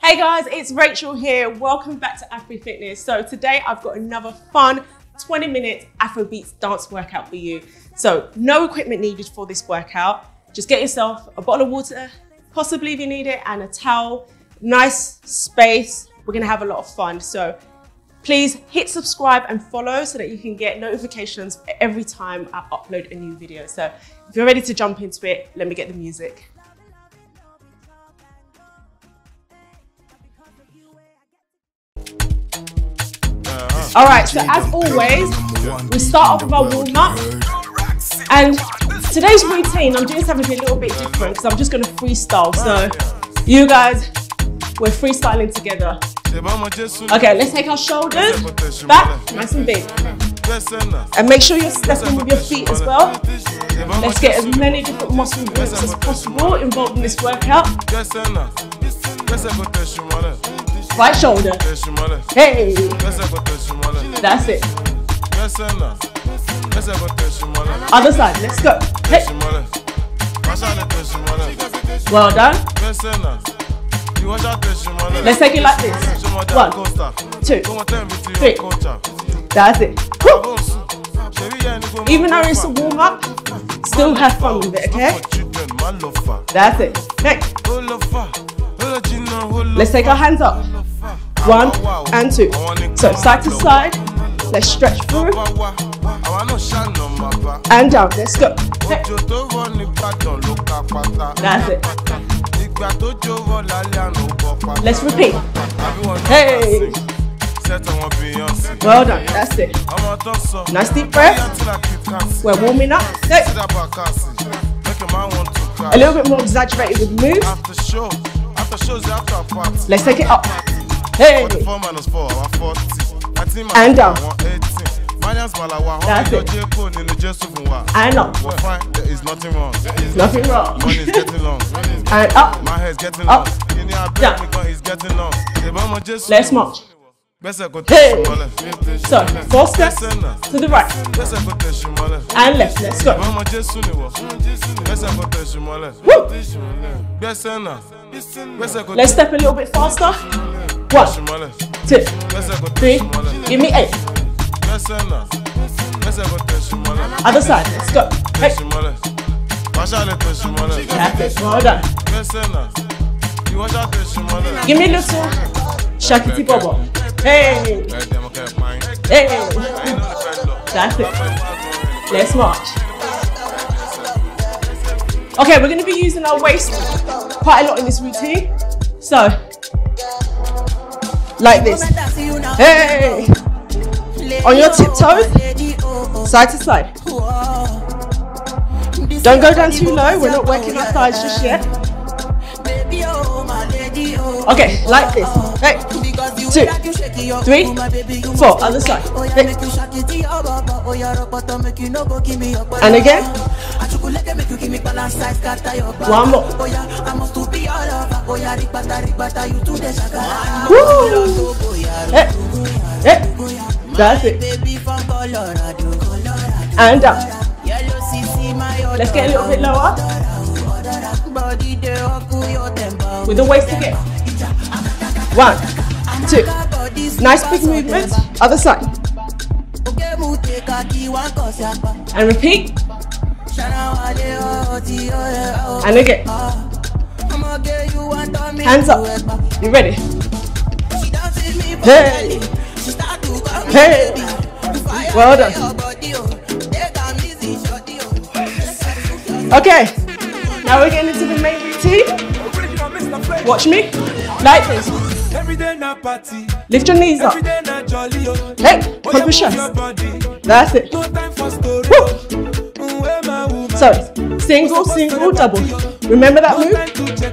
Hey guys, it's Rachel here. Welcome back to Afrifitness. So today I've got another fun 20-minute Afrobeat dance workout for you. So no equipment needed for this workout. Just get yourself a bottle of water, possibly if you need it, and a towel. Nice space. We're gonna have a lot of fun. So please hit subscribe and follow so that you can get notifications every time I upload a new video. So if you're ready to jump into it, let me get the music. All right, so as always, we start off with our warm-up. And today's routine, I'm doing something a little bit different because I'm just going to freestyle. So you guys, we're freestyling together. Okay, let's take our shoulders back, nice and big. And make sure you're stepping with your feet as well. Let's get as many different muscle groups as possible involved in this workout. Right shoulder. Hey. That's it. Other side. Let's go. Hey. Well done. Let's take it like this. 1, 2, 3. That's it. Woo. Even though it's a warm up, still have fun with it, okay? That's it. Hey. Let's take our hands up. 1 and 2. So side to side. Let's stretch through. And down. Let's go. Hey. That's it. Let's repeat. Hey. Well done. That's it. Nice deep breath. We're warming up. Hey. A little bit more exaggerated with the move. Let's take it up. Hey. And down. That's it. And up. There is nothing wrong. Nothing wrong. Money is getting long. And up. My hair is getting up. long. Down. Let's march. Hey. So 4 steps to the right and left. Let's go. Woo. Let's step a little bit faster. 1, 2, 3. Give me 8. Other side. Let's go. Hey. That's it. Well done. Give me a little shakiti bobo. Hey. Hey. That's it. Let's march. Okay, we're going to be using our waist quite a lot in this routine. So, like this. Hey. On your tiptoes, side to side. Don't go down too low. We're not working our thighs just yet. Okay, like this. Hey. 2, 3, 4. Other side. Hey. And again. 1 more. Woo. Hey. Hey. That's it. And down. Let's get a little bit lower. With the waist again. 1, 2. Nice big movement. Other side. And repeat. And again. Hands up. You ready? Hey. Hey. Well done. Okay. Now we're getting into the main routine. Watch me. Like this. Lift your knees up. Hey, pump your chest. That's it. Woo. So, single, single, double. Remember that move?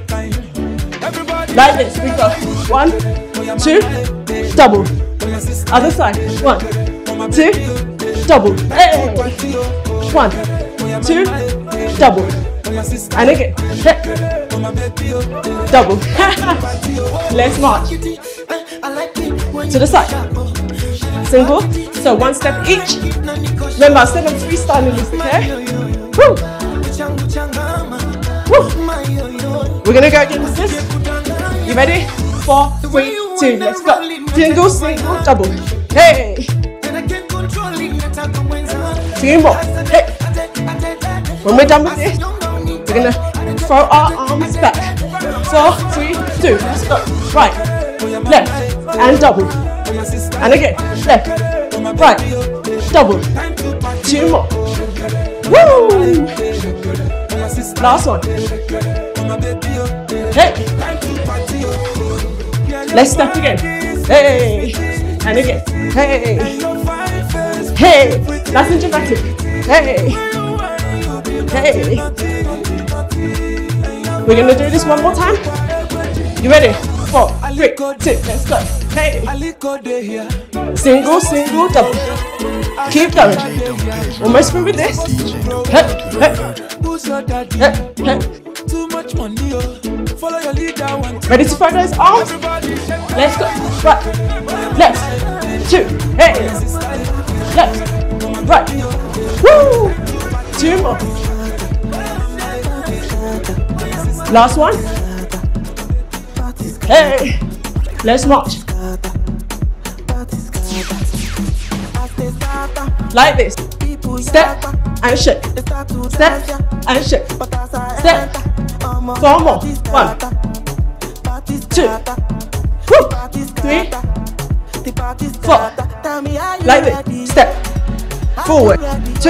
Like this. We go. 1, 2, double. Other side. 1, 2, double. Hey. 1, 2, double. And again. Hey. Double. Let's march. To the side. Single. So 1 step each. Remember, I said I'm freestyling this, okay? Woo. Woo. We're gonna go against this. You ready? 4, 3, 2, let's go. Single, single, double. Hey. 3 more. Hey. When we're done with this, we're gonna throw our arms back. 4, 3, 2, let's go. Right, left, and double. And again, left, right, double. 2 more. Woo! Last one. Hey. Let's step again. Hey. And again. Hey. Hey. Nice and dramatic. Hey. Hey. We're gonna do this one more time. You ready? 4, 3, 2, let's go. Hey. Single, single, double. Keep going. Almost through with this. Hey, hey. Hey, hey. Ready to throw those arms? Let's go. Right, left, 2, hey. Left, right. Woo! 2 more. Last one. Hey, let's march. Like this. Step and shake. Step and shake. Step. 4 more. 1, 2, 3, 4. Like this. Step forward. 2,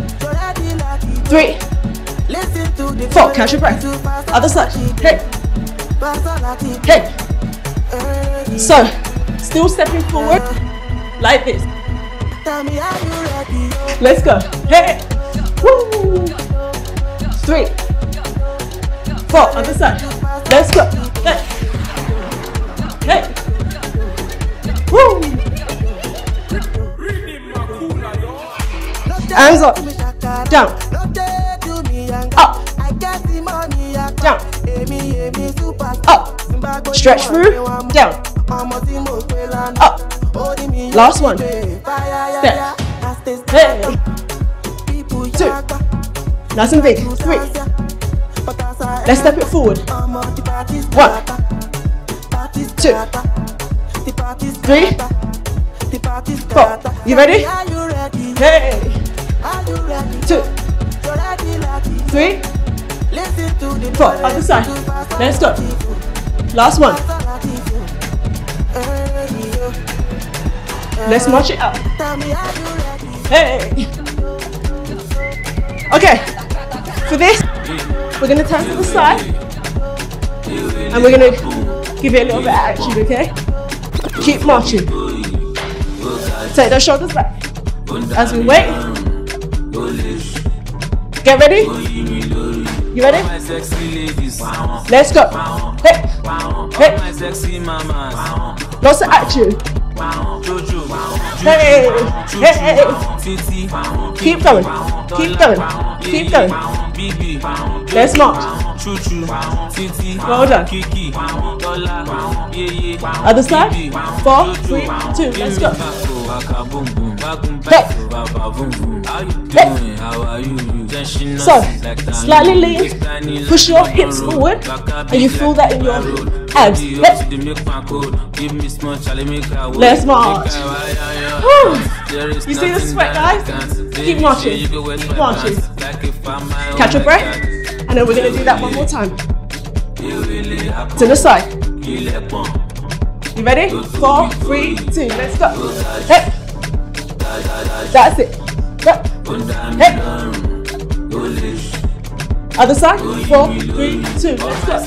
3, 4. Catch your breath. Other side. Hey. Hey. So, still stepping forward. Like this. Let's go. Hey. Woo. 3, 4. Other side. Let's go. Hey. Hey. Woo. Hands up. Down. Up. Down. Up. Stretch through. Down. Up. Last one. Step. Hey. 2. Nice and big. 3. Let's step it forward. 1, 2, 3, 4. You ready? Hey. 2, 3, 4. Other side. Let's go. Last one. Let's march it up. Hey. Okay. For this, we're going to turn to the side. And we're going to give it a little bit of action, okay? Keep marching. Take those shoulders back. As we wait. Get ready? You ready? Let's go. Hey. Hey. Lots of action. Hey. Hey. Keep going. Keep going. Keep going. Let's march. Well done. Other side. 4, 3, 2. Let's go. Hey. Hey. So, slightly lean. Push your hips forward, and you feel that in your abs. Hey. Let's march. Woo. You see the sweat, guys? Keep marching. Keep marching. Catch your breath, and then we're going to do that one more time. To the side. You ready? 4, 3, 2. Let's go. Hey. That's it. Hey. Other side. 4, 3, 2. Let's go.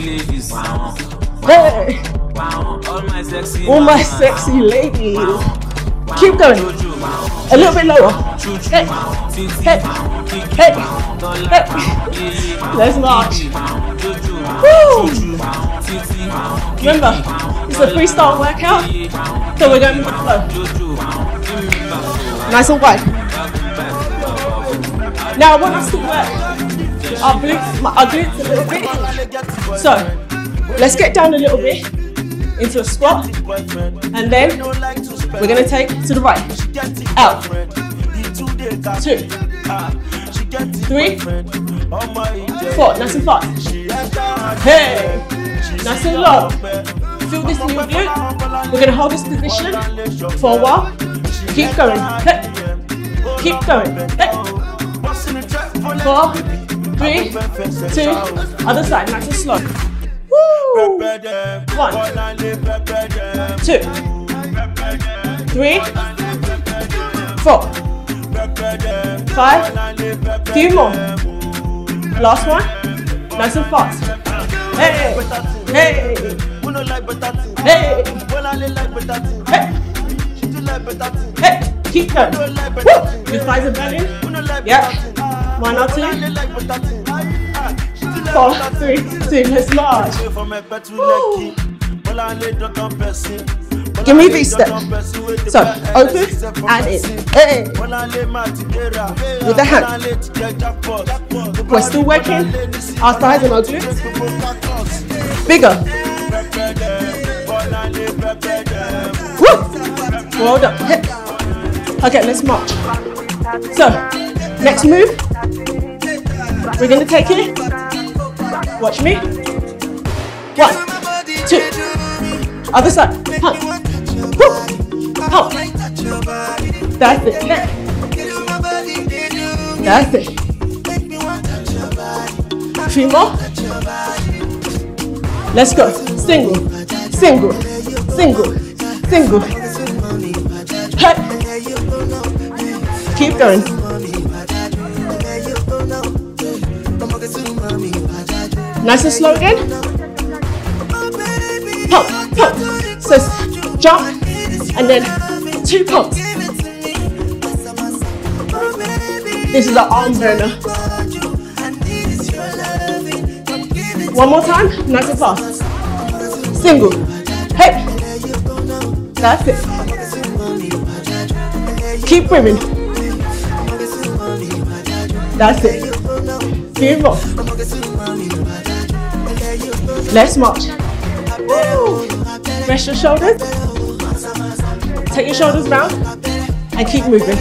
Hey. All my sexy ladies. Keep going. A little bit lower. Hey. Hey. Hey. Hey. Let's march. Woo. Remember, it's a freestyle workout, so we're going with the flow. Nice and wide. Now I want us to work our glutes a little bit. So let's get down a little bit into a squat, and then we're going to take to the right. Out. 2, 3, 4. Nice and fast. Hey. Nice and low. Feel this in your glute. We're going to hold this position for a while. Keep going. Hey. Keep going. Hey. 4, 3, 2, other side, nice and slow. Woo! 1, 2, 3, 4, 5, few more. Last one, nice and fast. Hey, hey, hey, hey, hey, keep going. Woo! Your thighs are bending. Yeah. 1 or 2. 4, 3, 2, let's march. Woo. Give me these steps. So, open and in. Hey. With the hand. We're still working our thighs and our glutes. Bigger. Woo. Well done. Hip. Okay, let's march. So, next move. We're going to take it. Watch me. 1, 2. Other side. Pump. Woo. Pump. That's it. That's it. 3 more. Let's go. Single. Single. Single. Single. Hey. Keep going. Nice and slow again. Pump, pump. So jump and then 2 pumps. This is an arm burner. 1 more time, nice and fast. Single. Hey. That's it. Keep moving. That's it. Few more. Let's march. Woo. Rest your shoulders. Take your shoulders round and keep moving.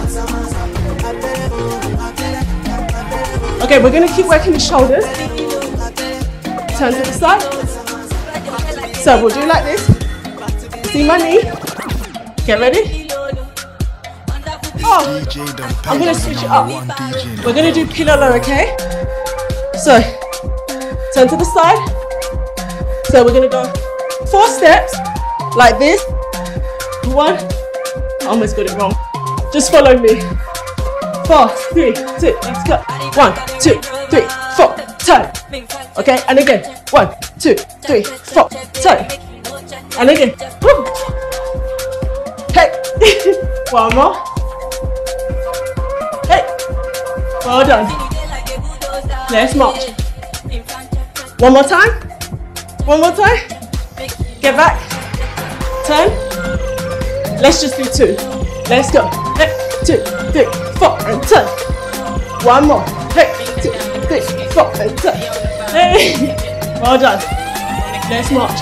Okay, we're going to keep working the shoulders. Turn to the side. So we'll do like this. See my knee. Get ready. Oh, I'm going to switch it up. We're going to do pillow, okay? So, turn to the side. So we're going to go 4 steps like this. 1, I almost got it wrong. Just follow me. 4, 3, 2, let's go. 1, 2, 3, 4, turn. Okay, and again. 1, 2, 3, 4, turn. And again. Woo. Hey. 1 more. Hey. Well done. Let's march. 1 more time. 1 more time. Get back. Turn. Let's just do 2. Let's go. Hey, 2, 3, 4, and turn. 1 more. Hey, 2, 3, 4, and turn. Hey. Well done. Let's march.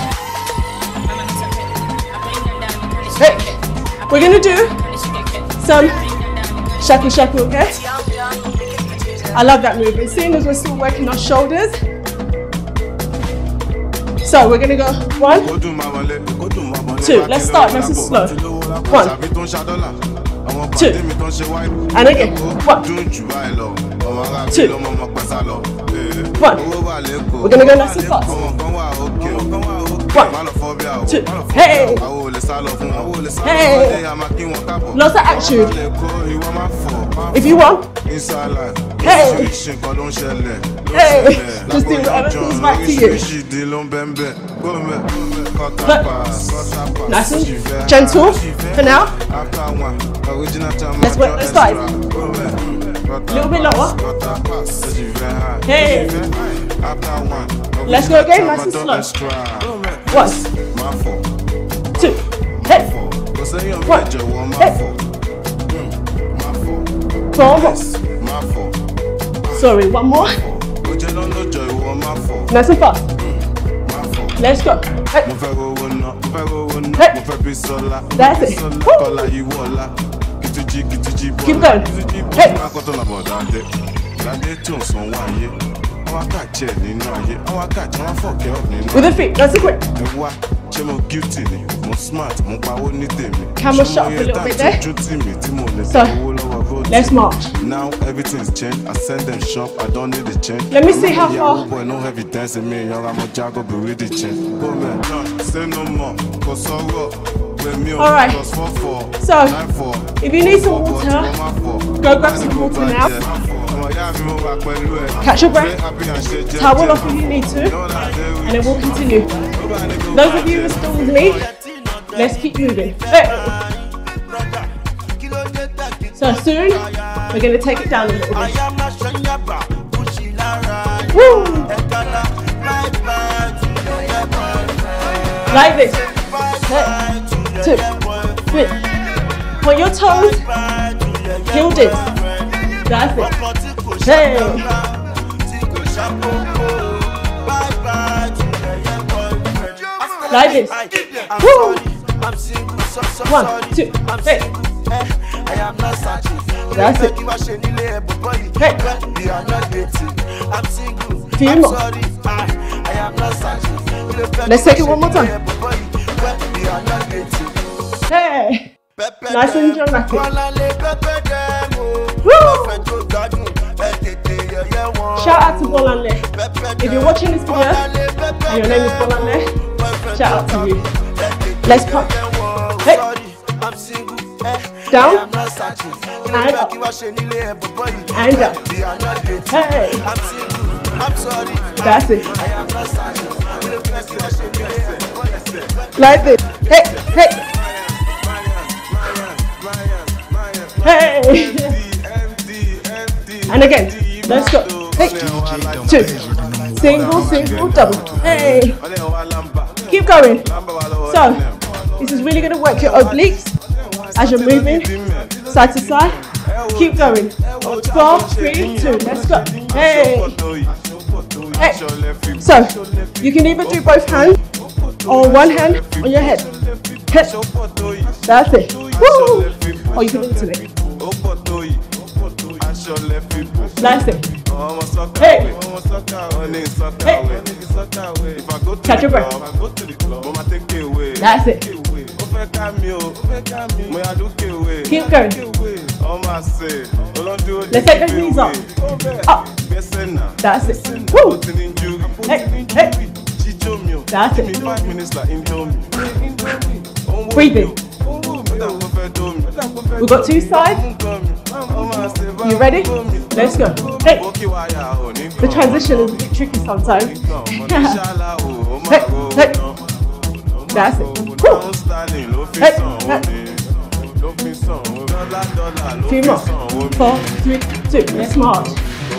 Hey. We're gonna do some shaku shaku, okay? I love that movement. Seeing as we're still working our shoulders. So we're gonna go 1, 2. Let's start nice and slow. 1, 2, and again. 1, 2, 1. We're gonna go nice and fast. 1, 2. Hey, hey. Lots of action. If you want. Hey, hey. Just do whatever feels right to you. But nice and gentle for now. Let's work those thighs. A little bit lower. Hey. Let's go again, nice and slow. 1, 2. Hey. 1. Hey. 4 more. Sorry, 1 more. Nice and fast. Let's go. Hey. Hey. That's it. Woo. Keep going. Hey. With the feet, nice and quick. Camera shot up a little bit there. So, let's march. Now everything's changed. I send them shop. I don't need the change. Let me see how far. Boy, no heavy dancing me. Young, I'm a jago, but with the change. Go man, say no more. Cause all right. So, if you need some water, go grab some water now. Catch your breath. Towel off if you need to, and then we'll continue. Those of you who are still with me, let's keep moving. Hey. So soon, we're going to take it down a little bit. Woo. Like this. 2, 3. Point your toes. Heel dips. That's it. Hey. Like this. Woo. 1, 2, 3. That's it. Hey. Few more. Let's take it one more time. Hey. Nice and dramatic. Woo. Shout out to Bolanle. If you're watching this video and your name is Bolanle, shout out to you. Let's pump. Hey. Down. And up. And up. Hey. That's it. Like this. Hey. Hey. Hey. And again. Let's go. Hey. 2. Single, single, double. Hey. Keep going. So, this is really going to work your obliques as you're moving side to side. Keep going. 4, 3, 2. Let's go. Hey. Hey. So, you can either do both hands or one hand on your head. Hey. That's it. Woo. Or you can alternate. That's it. Hey. Hey. Catch your breath. That's it. Keep going. Let's take those knees up. Up. That's it. Woo. Hey. Hey. That's it. Breathe in. We've got 2 sides. You ready? Let's go. Hey. The transition is a bit tricky sometimes. Hey. Hey. That's it. Woo. Hey. Hey. Few more. 4, 3, 2. Let's march.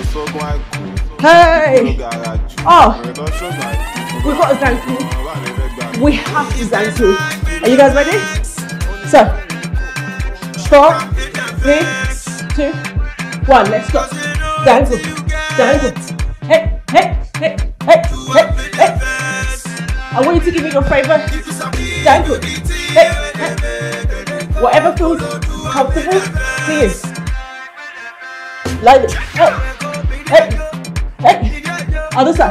Hey. Oh. We've got a Zanku. We have to Zanku. Are you guys ready? So, 4, 3, 2, 1. Let's go. Zanku. Zanku. Hey, hey, hey, hey, hey, hey. I want you to give me your favorite Zanku. Hey, hey. Whatever feels comfortable to you. Like this. Hey, hey, hey. Other side.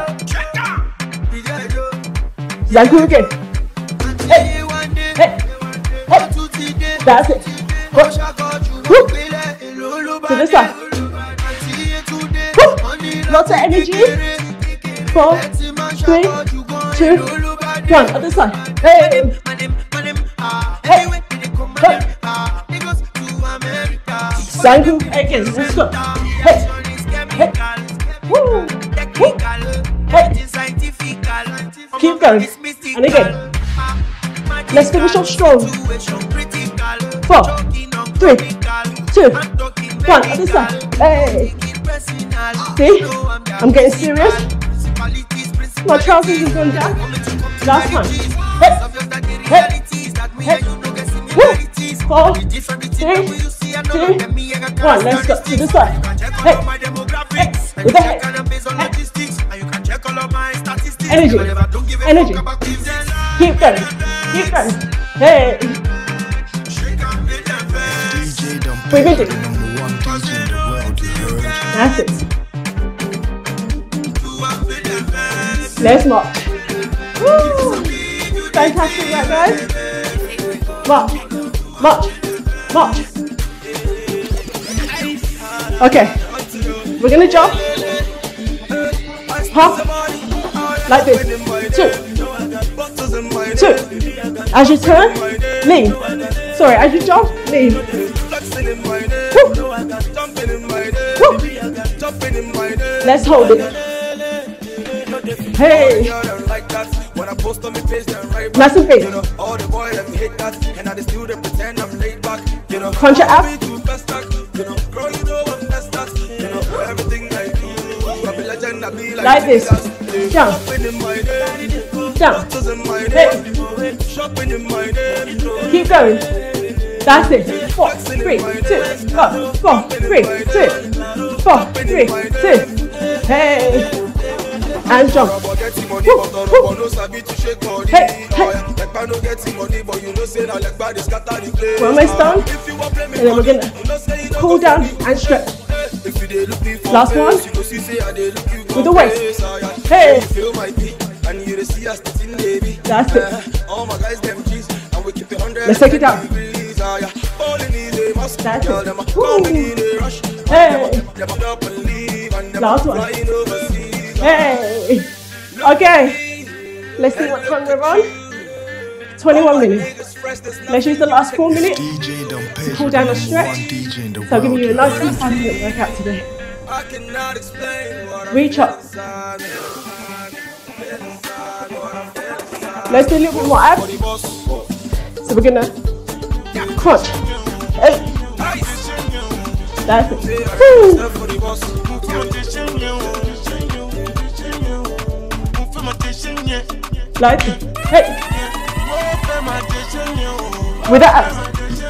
Zanku again. Hey, hey, hey. That's it. Go. Woo. To this side. Woo. Lots of energy. 4, 3, 2, 1. Other side. Hey. Hey. Hey. Zanku again. Let's go. Hey. Hey. Woo. Woo. Hey. Keep going. And again. Let's finish off strong. 4, 3, 2, 1. Other side. Hey. See? I'm getting serious. My trousers have gone down. Last time. Hey. Hey. Hey. Woo. 4, 3, 2, 1. Let's go to the side. Hey. Hey. With the head. Hey. Energy. Energy. Keep going. Keep going. Hey. Breathe in. That's it. Let's march. Woo. Fantastic, right guys? March, march, march. Okay, we're gonna jump. Hop, like this. 2, 2. As you turn, lean. Sorry, as you jump, lean. Woo. Woo. Let's hold it. Hey. Nice and big. Crunch it up. Like this. Jump. Jump. Hey. Keep going. That's it. 4, 3, 2, 1. 4, 3, 2. 4, 3, 2. Hey. And jump. Woo, woo. Hey, hey. We're almost done. And then we're going to cool down and stretch. Last one. With the waist. Hey. That's it. Let's take it down. That's it. Woo. Hey. Last one. Hey. Okay. Let's see what time we're on. 21 minutes. Let's use the last 4 minutes to cool down and stretch. So I'm giving you a nice 5-minute workout today. Reach up. Let's do a little bit more abs. So we're gonna crunch. Hey. That's it. Woo. Like it. Hey. With the abs.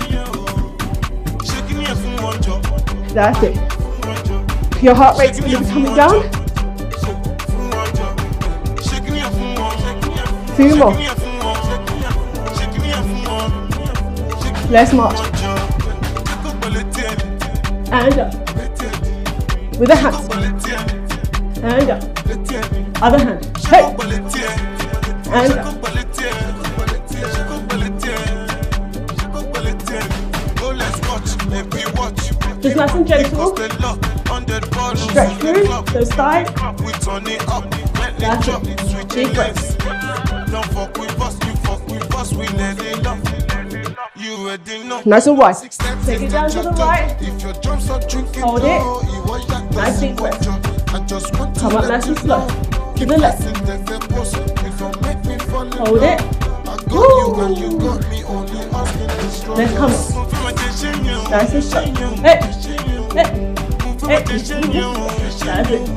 That's it. Your heart rate's going to be coming down. 2 more. Let's march. And up. With the hands. And up. Other hand. Hey. And up. Just nice and gentle. Stretch through those thighs. That's it. Deep breaths. Nice and wide. Take it down to the right. Hold it. Nice deep breath. Come up nice and slow. To the left. Hold it. Woo. Let's come up. Nice and slow. Hey. Hey. Hey. That's it.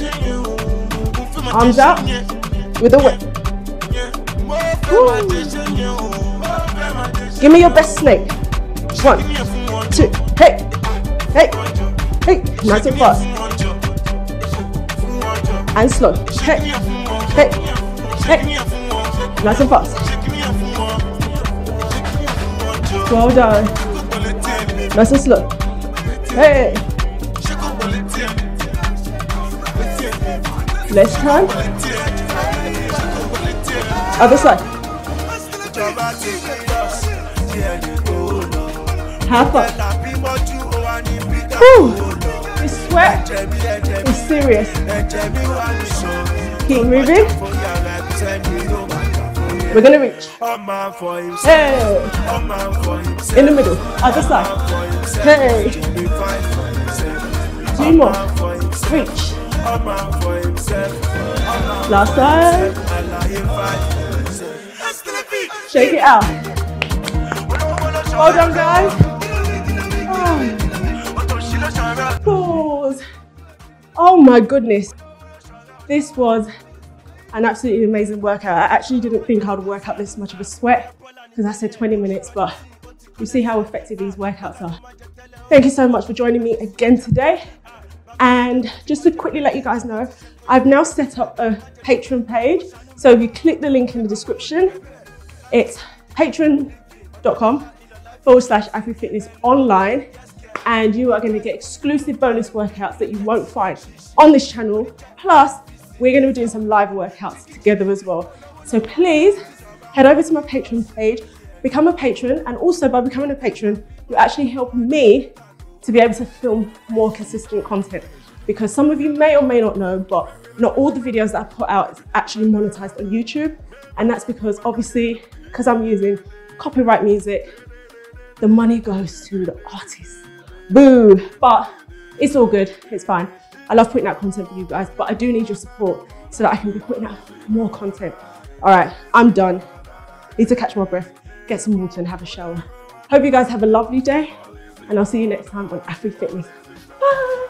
Arms out with a whip. Woo. Give me your best snake. 1, 2. Hey. Hey. Hey. Nice and fast. And slow. Hey. Hey. Hey. Nice and fast. Well done. Nice and slow. Hey. Let's turn. Other side. Half up. Whew. This sweat is serious. Keep moving. We're gonna reach. Hey. In the middle. Other side. Hey. 2 more. Reach. Last side. Shake it out. Well done, guys. Pause. Oh my goodness. This was an absolutely amazing workout. I actually didn't think I'd work up this much of a sweat because I said 20 minutes, but you see how effective these workouts are. Thank you so much for joining me again today. And just to quickly let you guys know, I've now set up a Patreon page. So if you click the link in the description, it's patreon.com/Afrifitness online, and you are going to get exclusive bonus workouts that you won't find on this channel. Plus, we're going to be doing some live workouts together as well. So please head over to my Patreon page, become a patron, and also by becoming a patron, you're actually helping me to be able to film more consistent content. Because some of you may or may not know, but not all the videos that I put out is actually monetized on YouTube. And that's because obviously, because I'm using copyright music, the money goes to the artists. Boo! But it's all good, it's fine. I love putting out content for you guys, but I do need your support so that I can be putting out more content. All right, I'm done. Need to catch my breath, get some water and have a shower. Hope you guys have a lovely day, and I'll see you next time on Afrifitness. Bye!